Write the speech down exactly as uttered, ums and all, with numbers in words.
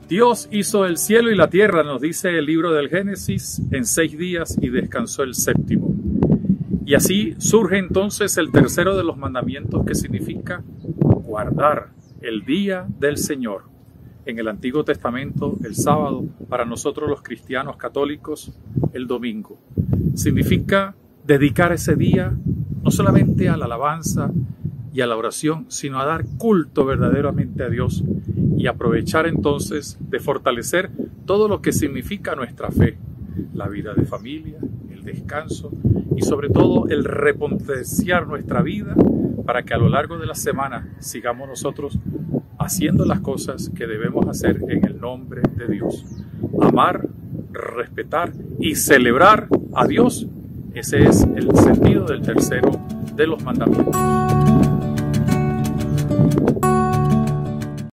Dios hizo el cielo y la tierra, nos dice el libro del Génesis, en seis días y descansó el séptimo. Y así surge entonces el tercero de los mandamientos, que significa guardar el día del Señor. En el Antiguo Testamento, el sábado, para nosotros los cristianos católicos, el domingo. Significa dedicar ese día no solamente a la alabanza y a la oración, sino a dar culto verdaderamente a Dios y aprovechar entonces de fortalecer todo lo que significa nuestra fe, la vida de familia, el descanso y sobre todo el repotenciar nuestra vida para que a lo largo de la semana sigamos nosotros haciendo las cosas que debemos hacer en el nombre de Dios. Amar, respetar y celebrar a Dios. Ese es el sentido del tercero de los mandamientos.